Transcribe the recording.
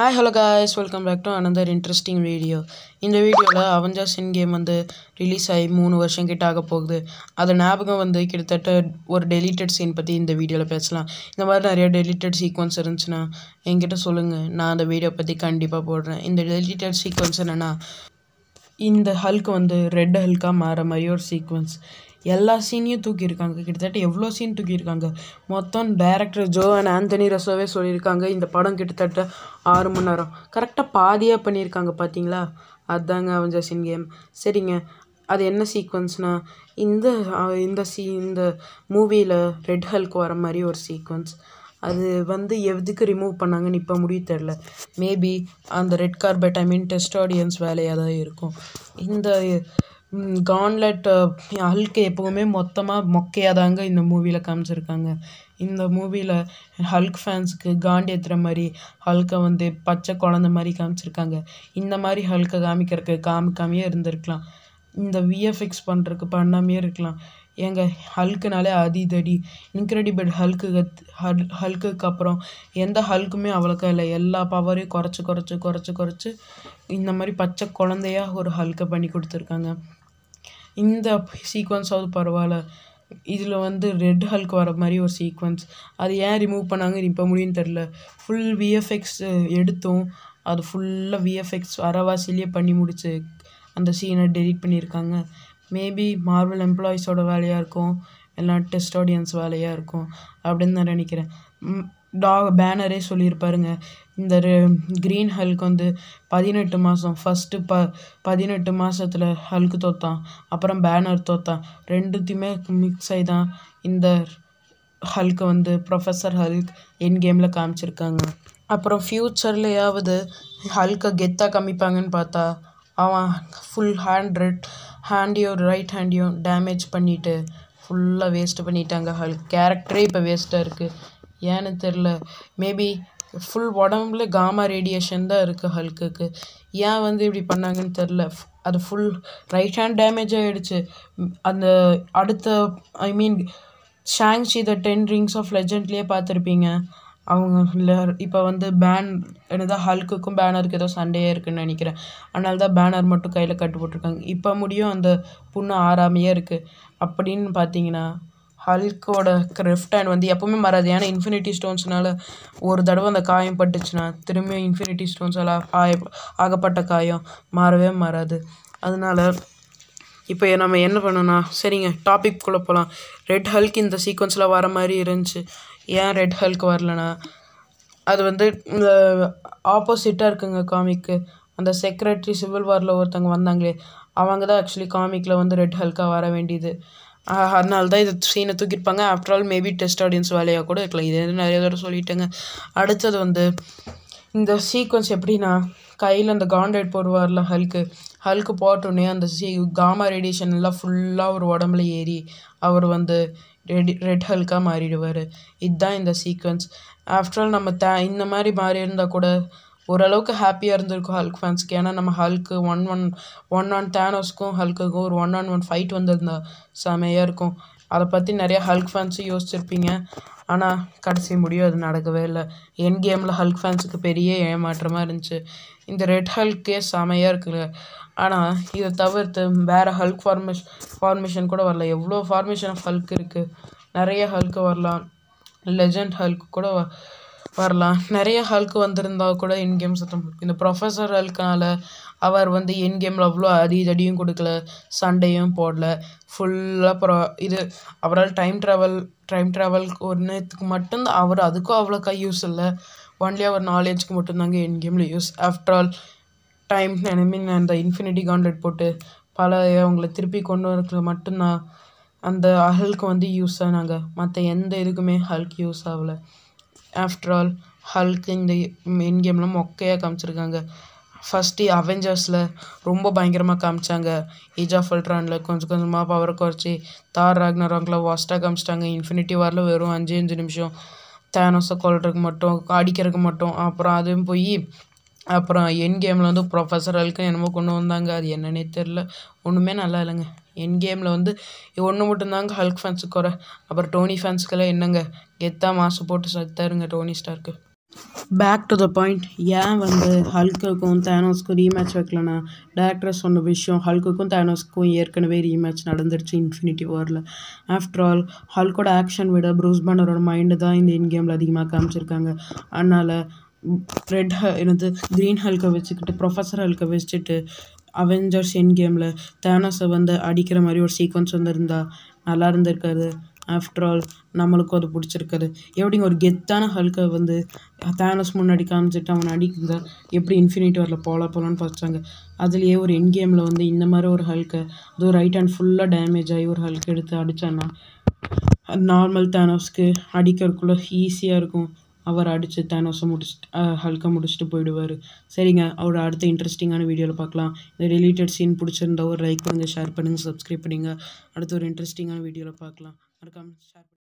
Hi, hello guys, welcome back to another interesting video. இந்த வீடியோவில் Avengers endgame வந்து release ஆகி 3 வருஷம் கிட்ட ஆக போகுது. அது ஞாபகம் வந்து கிட்டத்தட்ட ஒரு டெலிட்டட் சீன் பற்றி இந்த வீடியோவில் பேசலாம். இந்த மாதிரி நிறைய டெலிட்டட் சீக்வன்ஸ் இருந்துச்சுன்னா என்கிட்ட சொல்லுங்கள், நான் அந்த வீடியோ பற்றி கண்டிப்பாக போடுறேன். இந்த டெலிட்டட் சீக்வன்ஸ் என்னென்னா, இந்த ஹல்க் வந்து ரெட் ஹல்காக மாற மாதிரி ஒரு சீக்வன்ஸ். எல்லா சீனையும் தூக்கியிருக்காங்க. கிட்டத்தட்ட எவ்வளோ சீன் தூக்கியிருக்காங்க. மொத்தம் டைரக்டர் ஜோ அண்ட் ஆந்தனி ரசோவே சொல்லியிருக்காங்க, இந்த படம் கிட்டத்தட்ட 6 மணி நேரம். கரெக்டாக பாதியாக பண்ணியிருக்காங்க பார்த்தீங்களா? அதுதாங்க அவெஞ்சர்ஸ் endgame. சரிங்க, அது என்ன சீக்வன்ஸ்னால், இந்த இந்த மூவியில் ரெட் ஹல்க் வர மாதிரி ஒரு சீக்வன்ஸ். அது வந்து எதுக்கு ரிமூவ் பண்ணாங்கன்னு இப்போ முடிவு தெரில. மேபி அந்த ரெட் கார்பெட் டெஸ்ட் ஆடியன்ஸ் வேலையாக தான் இருக்கும். இந்த கான்லெட் ஹல்க் எப்போவுமே மொக்கையாக தாங்க இந்த மூவியில் காமிச்சிருக்காங்க. இந்த மூவியில் ஹல்க் ஃபேன்ஸுக்கு காண்டி ஏற்றுற மாதிரி ஹல்கை வந்து பச்சை குழந்த மாதிரி காமிச்சிருக்காங்க. இந்த மாதிரி ஹல்கை காமிக்கிறதுக்கு காமிக்காமையே இருந்திருக்கலாம். இந்த விஎஃப்எக்ஸ் பண்ணுறதுக்கு பண்ணாமையே இருக்கலாம். ஏங்க, ஹல்க்குனாலே அதிதடி இன்க்ரெடிபிள் ஹல்க்குக்கு அப்புறம் எந்த ஹல்க்குமே அவ்வளோக்கா இல்லை. எல்லா பவரையும் குறைச்சி இந்த மாதிரி பச்சை குழந்தையா ஒரு ஹல்கை பண்ணி கொடுத்துருக்காங்க. இந்த சீக்வன்ஸாவது பரவாயில்ல. இதில் வந்து ரெட் ஹல்க் வர மாதிரி ஒரு சீக்வன்ஸ், அது ஏன் ரிமூவ் பண்ணாங்கன்னு இப்போ முடியும்னு தெரில. ஃபுல் விஎஃப்எக்ஸ் எடுத்தும் அது ஃபுல்லாக விஎஃப்எக்ஸ் அரைவாசிலேயே பண்ணி முடிச்சு அந்த சீனை டெலிட் பண்ணியிருக்காங்க. மேபி மார்வல் எம்ப்ளாயீஸோட வேலையாக இருக்கும், எல்லாம் டெஸ்ட் ஆடியன்ஸ் வேலையாக இருக்கும் அப்படின்னு நான் நினைக்கிறேன். பேனரே சொல்லியிருப்பாருங்க, இந்த க்ரீன் ஹல்க் வந்து 18 மாதம் ஃபஸ்ட்டு 18 மாதத்தில் ஹல்க் தோத்தான், அப்புறம் பேனர் தோத்தான். ரெண்டுத்தையுமே மிக்ஸ் ஆகி தான் இந்த ஹல்க்கை வந்து ப்ரொஃபஸர் ஹல்க் endgameல காமிச்சிருக்காங்க. அப்புறம் ஃப்யூச்சர்லையாவது ஹல்கை கெத்தாக காமிப்பாங்கன்னு பார்த்தா அவன் ஃபுல் ஹேண்டையும் ரைட் ஹேண்டையும் டேமேஜ் பண்ணிவிட்டு ஃபுல்லாக வேஸ்ட்டு பண்ணிட்டாங்க. ஹல்க் கேரக்டரே இப்போ வேஸ்ட்டாக இருக்குது. ஏன்னு தெரில. மேபி ஃபுல் உடம்புல காமா ரேடியேஷன் தான் இருக்குது ஹல்க்குக்கு. ஏன் வந்து இப்படி பண்ணாங்கன்னு தெரில. அது ஃபுல் ரைட் ஹேண்ட் டேமேஜ் ஆகிடுச்சு. அந்த அடுத்த ஷாங்ஷி த 10 Rings of Legendலேயே பார்த்துருப்பீங்க. அவங்க இப்போ வந்து என்னதான் ஹல்க்குக்கும் பேனருக்கு ஏதோ சண்டையே இருக்குதுன்னு நினைக்கிறேன். அதனால தான் பேனர் மட்டும் கையில் கட்டு போட்டிருக்காங்க. இப்போ முடியும் அந்த புண்ணு ஆறாமையே இருக்குது. அப்படின்னு பார்த்தீங்கன்னா ஹல்கோட லெஃப்ட் ஹேண்ட் வந்து எப்போவுமே மறாது. ஏன்னா இன்ஃபினிட்டி ஸ்டோன்ஸ்னால ஒரு தடவை அந்த காயம் பட்டுச்சுன்னா திரும்பியும் இன்ஃபினிட்டி ஸ்டோன்ஸால் ஆகப்பட்ட காயம் மாறவே மாறாது. அதனால இப்போ நம்ம என்ன பண்ணோன்னா, சரிங்க டாபிக்குள்ளே போகலாம். ரெட் ஹல்க் இந்த சீக்வன்ஸில் வர மாதிரி இருந்துச்சு. ஏன் ரெட் ஹல்க் வரலனா, அது வந்து இந்த ஆப்போசிட்டாக இருக்குங்க காமிக்கு. அந்த செக்ரட்டரி சிவில் வாரில் ஒருத்தவங்க வந்தாங்களே, அவங்க தான் ஆக்சுவலி காமிக்கில் வந்து ரெட் ஹல்காக வர வேண்டியது. அதனால தான் இது சீனை தூக்கியிருப்பாங்க. After all maybe test audience வேலையாக கூட இருக்கலாம். இது நிறைய தடவை சொல்லிட்டேங்க. அடுத்தது வந்து இந்த சீக்வன்ஸ் எப்படின்னா, கையில் அந்த காண்டேட் போடுவார்ல ஹல்க்கு போட்டோன்னே அந்த காமா ரேடியேஷன் எல்லாம் ஃபுல்லாக ஒரு உடம்புல ஏறி அவர் வந்து ரெட் ஹல்காக மாறிடுவார். இதுதான் இந்த சீக்வன்ஸ். ஆஃப்டர் ஆல் நம்ம இந்த மாதிரி மாறி இருந்தால் கூட ஓரளவுக்கு ஹாப்பியாக இருந்திருக்கும் ஹல்க் ஃபேன்ஸ்க்கு. ஏன்னா நம்ம ஹல்க்கு ஒன் ஆன் தேனோஸ்க்கும் ஹல்க்குக்கும் ஒரு 1-on-1 ஃபைட் வந்திருந்தா செமையாக இருக்கும். அதை பற்றி நிறையா ஹல்க் ஃபேன்ஸும் யோசிச்சிருப்பீங்க. ஆனால் கடைசி முடியும் அது நடக்கவே இல்லை. endgameல ஹல்க் ஃபேன்ஸுக்கு பெரிய ஏமாற்றமாக இருந்துச்சு. இந்த ரெட் ஹல்க்கே செமையாக இருக்குல்ல. ஆனால் இதை தவிர்த்து வேறு ஹல்க் ஃபார்மேஷன் கூட வரல. எவ்வளோ ஃபார்மேஷன் ஆஃப் ஹல்க் இருக்குது. நிறைய ஹல்க்கு வரலாம். லெஜண்ட் ஹல்க் கூட வரலாம். நிறைய ஹல்க் வந்திருந்தா கூட endgame சத்தம். இந்த ப்ரொஃபஸர் ஹல்க்னால அவர் வந்து endgameல அவ்வளோ அடியும் கொடுக்கல, சண்டையும் போடல. ஃபுல்லாக அவரால் டைம் ட்ராவல் ஒரு நேரத்துக்கு மட்டும்தான் அதுக்கும் அவ்வளோக்கா யூஸ் இல்லை. ஒன்லி அவர் நாலேஜ்க்கு மட்டும்தாங்க endgameல யூஸ். ஆஃப்டர் ஆல் அந்த இன்ஃபினிட்டி கான்லெட் போட்டு அவங்கள திருப்பி கொண்டு வரதுக்கு மட்டும்தான் அந்த ஹல்க் வந்து யூஸ் ஆனாங்க. மற்ற எந்த இதுக்குமே ஹல்க் யூஸ் ஆகலை. ஆஃப்டர் ஆல் ஹல்க் இந்த endgameல மொக்கையாக காமிச்சிருக்காங்க. ஃபஸ்ட்டு அவெஞ்சர்ஸில் ரொம்ப பயங்கரமாக காமிச்சாங்க. ஏஜ் ஆஃப் அல்ட்ரானில் கொஞ்சமாக பவரை குறைச்சி தார் ராக்னராக்ல வாஸ்ட்டாக காமிச்சிட்டாங்க. இன்ஃபினிட்டி வாரில் வெறும் 5 நிமிஷம் தேனோஸை கொல்றதுக்கு மட்டும், அடிக்கிறதுக்கு மட்டும். அப்புறம் அதுவும் போய் அப்புறம் endgameல வந்து ப்ரொஃபஸர் ஹல்க்கு என்னமோ கொண்டு வந்தாங்க. அது என்னன்னே தெரில. ஒன்றுமே நல்லா இல்லைங்க. endgameல வந்து ஒன்று மட்டும்தாங்க ஹல்க் ஃபேன்ஸுக்கு குறை. அப்புறம் டோனி ஃபேன்ஸுக்கெல்லாம் என்னங்க, கெத்தாக மாசு போட்டு சத்தாருங்க டோனி ஸ்டார்க்கு. Back to the point. ஏன் வந்து ஹல்க்குக்கும் தேனோஸ்க்கும் ரீமேட்ச் வைக்கலன்னா, டேரக்டர் சொன்ன விஷயம் ஹல்க்குக்கும் தேனோஸ்க்கும் ஏற்கனவே ரீமேட்ச் நடந்துருச்சு இன்ஃபினிட்டி வாரில். ஆஃப்டர் ஆல் ஹல்கோட ஆக்ஷன் விட ப்ரூஸ் பேனரோட மைண்டு தான் இந்த இன் கேமில் அதிகமாக காமிச்சிருக்காங்க. அதனால் என்னது க்ரீன் ஹல்கை வச்சுக்கிட்டு ப்ரொஃபஸர் ஹல்கை வச்சுட்டு அவெஞ்சர்ஸ் என் கேமில் தேனோஸை வந்து அடிக்கிற மாதிரி ஒரு சீக்வன்ஸ் வந்து இருந்தால் நல்லா இருந்திருக்காது. ஆஃப்டர் ஆல் நம்மளுக்கும் அது பிடிச்சிருக்காது. எப்படிங்க ஒரு கெத்தான ஹல்கை வந்து தேனோஸ் முன்னாடி காமிச்சிட்டு அவனை அடிக்குதா எப்படி இன்ஃபினிட்டி வாரில் போகலான்னு பார்த்தாங்க. அதுலேயே ஒரு என் கேமில் வந்து இந்த மாதிரி ஒரு ஹல்கை அதுவும் ரைட் ஹேண்ட் ஃபுல்லாக டேமேஜ் ஆகி ஒரு ஹல்கை எடுத்து அடித்தான்னா நார்மல் தேனோஸ்க்கு அடிக்கிறதுக்குள்ளே ஈஸியாக இருக்கும். அவர் அடித்து தேனோஸை ஹல்கை முடிச்சுட்டு போயிடுவார். சரிங்க, அவரோட அடுத்த இன்ட்ரெஸ்டிங்கான வீடியோவில் பார்க்கலாம். இந்த ரிலேட்டட் சீன் பிடிச்சிருந்தா ஒரு லைக் பண்ணுங்கள், ஷேர் பண்ணுங்கள், சப்ஸ்கிரைப் பண்ணுங்கள். அடுத்த ஒரு இன்ட்ரெஸ்டிங்கான வீடியோவில் பார்க்கலாம். மறக்காம ஷேர்